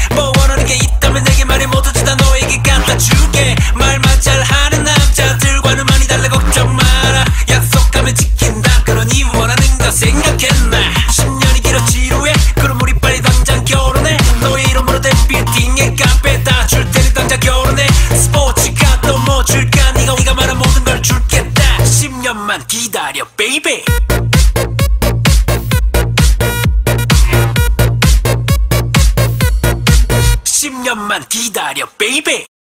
뭐 원하는 게 있다면 내게 말해 모두 다 너에게 갖다 줄게. 말만 잘하는 남자들과는 많이 달라 걱정 마라. 약속하면 지킨다 그러니 원하는 거 생각했나. 10년이 길어 지루해 그럼 우리 빨리 당장 결혼해. 너의 이름으로 된 빌딩에 카페 다 줄 테니 당장 결혼해. 스포츠카 또 뭐 줄까. 네가 말한 모든 걸 줄겠다. 10년만 기다려 베이비. 10년만 기다려 베이비.